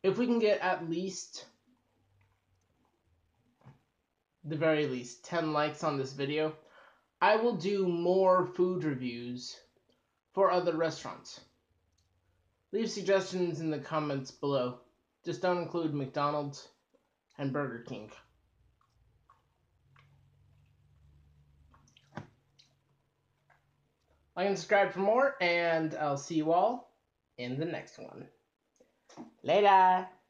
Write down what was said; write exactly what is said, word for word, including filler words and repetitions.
if we can get at least, the very least, ten likes on this video, I will do more food reviews for other restaurants. Leave suggestions in the comments below. Just don't include McDonald's and Burger King. Like and subscribe for more, and I'll see you all in the next one. Later!